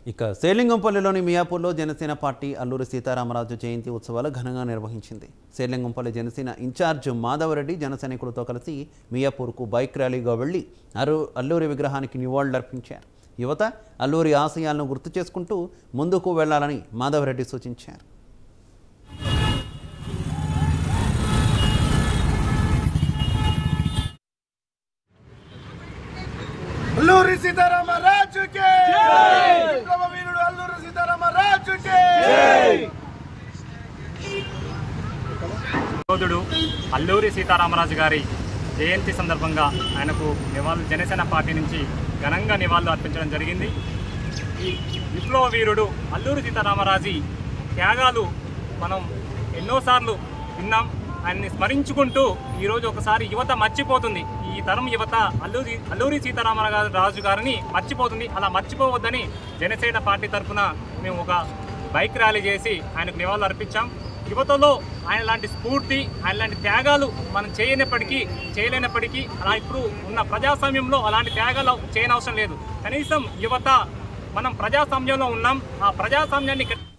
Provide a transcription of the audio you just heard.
ఇక సేలింగంపల్లిలోని మియాపూర్లో జనసేన పార్టీ అల్లూరి సీతారామరాజు జయంతి ఉత్సవాలు ఘనంగా నిర్వహించింది. సేలింగంపల్లి జనసేన ఇన్ఛార్జ్ మాధవరెడ్డి జనసైనికులతో కలిసి మియాపూర్కు బైక్ ర్యాలీగా వెళ్లి అల్లూరి విగ్రహానికి నివాళులర్పించారు. యువత అల్లూరి ఆశయాలను గుర్తు చేసుకుంటూ ముందుకు వెళ్లాలని మాధవరెడ్డి సూచించారు. అల్లూరి సీతారామరాజు కి జై! విప్లవ వీరుడు అల్లూరి సీతారామరాజు కి జై! యోధుడు అల్లూరి సీతారామరాజు గారి జయంతి సందర్భంగా ఆయనకు జనసేన పార్టీ నుంచి ఘనంగా నివాళులు అర్పించడం జరిగింది. ఈ విప్లవ వీరుడు అల్లూరి సీతారామరాజు త్యాగాలు మనం ఎన్నోసార్లు విన్నాం. ఆయన్ని స్మరించుకుంటూ ఈరోజు ఒకసారి యువత మర్చిపోతుంది. ఈ తరం యువత అల్లూరి సీతారామరాజు గారిని మర్చిపోతుంది. అలా మర్చిపోవద్దని జనసేన పార్టీ తరఫున మేము ఒక బైక్ ర్యాలీ చేసి ఆయనకు నివాళులు అర్పించాం. యువతలో ఆయన లాంటి స్ఫూర్తి, ఆయన లాంటి త్యాగాలు మనం చేయలేనప్పటికీ అలా ఇప్పుడు ఉన్న ప్రజాస్వామ్యంలో అలాంటి త్యాగాలు చేయనవసరం లేదు. కనీసం యువత మనం ప్రజాస్వామ్యంలో ఉన్నాం. ఆ ప్రజాస్వామ్యాన్ని